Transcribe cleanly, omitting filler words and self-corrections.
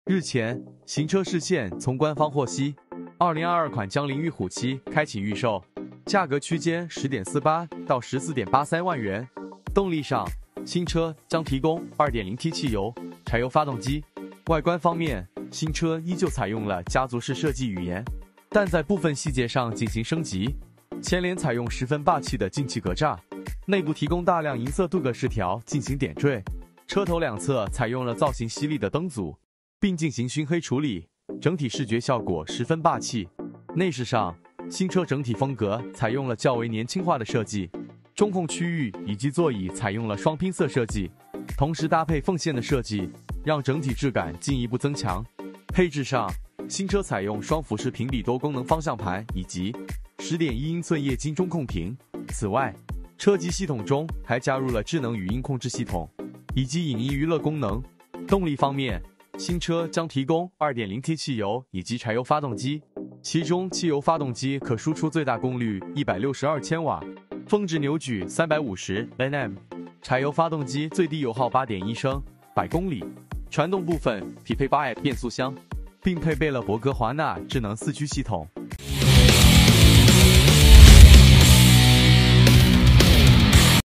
日前，行车视线从官方获悉，2022款江铃驭虎7开启预售，价格区间10.48到14.83万元。动力上，新车将提供 2.0T 汽油、柴油发动机。外观方面，新车依旧采用了家族式设计语言，但在部分细节上进行升级。前脸采用十分霸气的进气格栅，内部提供大量银色镀铬饰条进行点缀。车头两侧采用了造型犀利的灯组，并进行熏黑处理，整体视觉效果十分霸气。内饰上，新车整体风格采用了较为年轻化的设计，中控区域以及座椅采用了双拼色设计，同时搭配缝线的设计，让整体质感进一步增强。配置上，新车采用双辐式平底多功能方向盘以及10.1英寸液晶中控屏。此外，车机系统中还加入了智能语音控制系统以及影音娱乐功能。动力方面，新车将提供 2.0T 汽油以及柴油发动机，其中汽油发动机可输出最大功率162千瓦，峰值扭矩350 Nm， 柴油发动机最低油耗8.1升100公里。传动部分匹配8AT变速箱，并配备了博格华纳智能4驱系统。